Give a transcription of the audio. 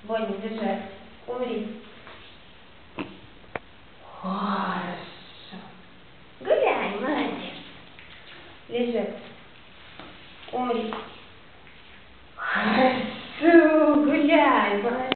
Боня, лежать. Умри. Хорошо. Гуляй, молодец. Лежать. Умри. Хорошо, гуляй, молодец.